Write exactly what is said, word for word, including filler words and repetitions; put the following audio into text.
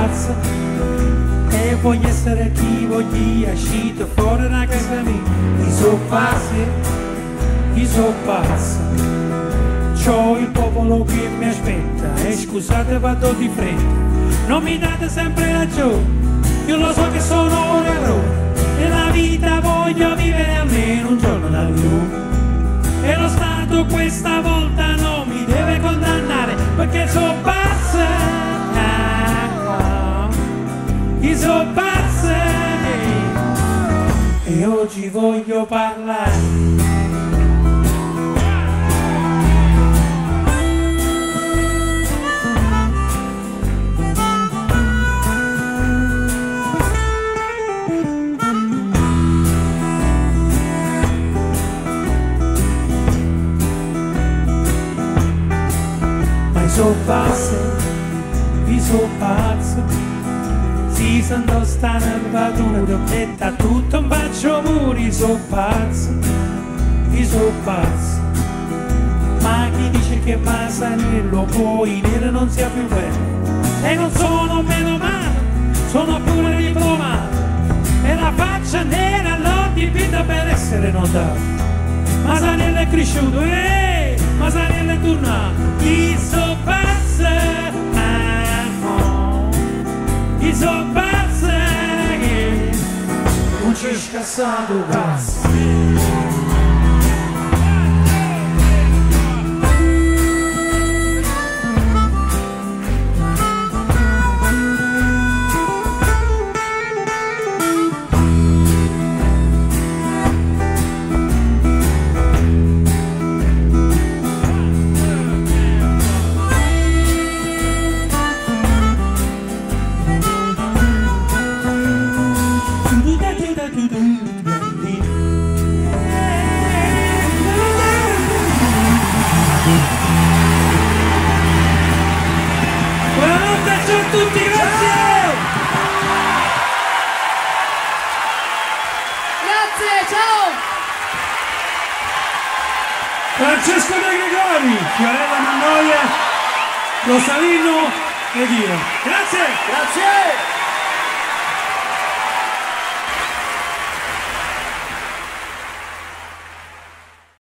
pazzo e voglio essere chi voglio uscito fuori da casa mia. Io so pazzo, io so pazzo, c'ho il popolo che mi aspetta e scusate vado di fretta, non mi date sempre ragione, io lo so che sono un errore, nella vita voglio vivere almeno un giorno da più. E lo Stato questa volta non mi deve condannare perché so pazza, io so pazza e oggi voglio parlare. So pazzo, vi so pazzo, si sento sta nervatura e da tutto un bacio muri, so pazzo, vi so pazzo, ma chi dice che Masaniello poi nero non sia più bello, e non sono meno male, sono pure diplomato, e la faccia nera l'ho dipinta per essere notato, Masaniello è cresciuto, eeeh, Masaniello è tornato, chi so pazzo, ah no, chi so pazzo, che non ci scassato pazzo. Buonanotte a tutti, grazie! Grazie, ciao! Francesco De Gregori, Fiorella Mannoia, Rosalino ed io. Grazie! Grazie!